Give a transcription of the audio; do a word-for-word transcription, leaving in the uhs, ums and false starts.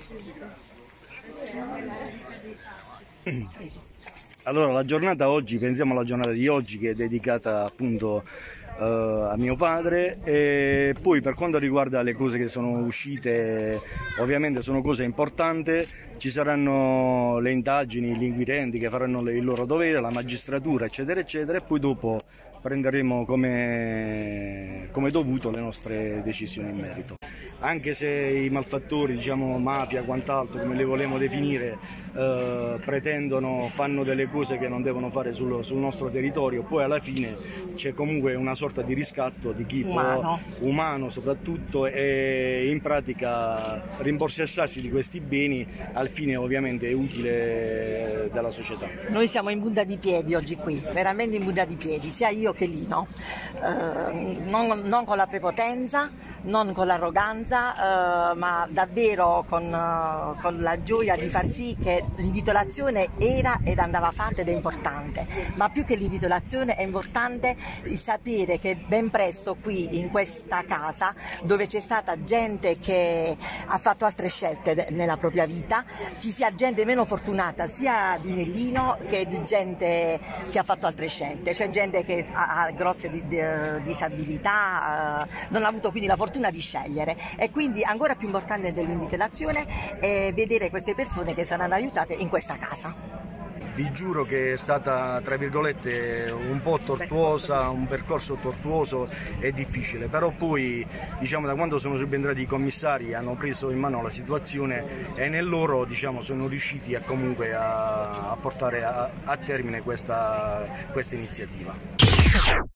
Allora, la giornata oggi, pensiamo alla giornata di oggi che è dedicata appunto uh, a mio padre, e poi per quanto riguarda le cose che sono uscite, ovviamente sono cose importanti, ci saranno le indagini, gli inquirenti che faranno il loro dovere, la magistratura eccetera eccetera, e poi dopo prenderemo come, come dovuto le nostre decisioni in merito. Anche se i malfattori, diciamo mafia, quant'altro, come le vogliamo definire, eh, pretendono, fanno delle cose che non devono fare sul, sul nostro territorio, poi alla fine c'è comunque una sorta di riscatto di chi umano. può, umano soprattutto, e in pratica rimborsarsi di questi beni al fine ovviamente utile della società. Noi siamo in punta di piedi oggi qui, veramente in punta di piedi, sia io che Lino, eh, non, non con la prepotenza, non con l'arroganza, eh, ma davvero con, uh, con la gioia di far sì che l'intitolazione era ed andava fatta ed è importante, ma più che l'intitolazione è importante il sapere che ben presto qui in questa casa, dove c'è stata gente che ha fatto altre scelte nella propria vita, ci sia gente meno fortunata sia di Mellino che di gente che ha fatto altre scelte. C'è gente che ha, ha grosse di, di, disabilità, uh, non ha avuto quindi la fortuna di scegliere, e quindi ancora più importante dell'intitolazione è vedere queste persone che saranno aiutate in questa casa. Vi giuro che è stata, tra virgolette, un po' tortuosa, un percorso tortuoso e difficile, però poi, diciamo, da quando sono subentrati i commissari hanno preso in mano la situazione e nel loro, diciamo, sono riusciti a, comunque a, a portare a, a termine questa, questa iniziativa.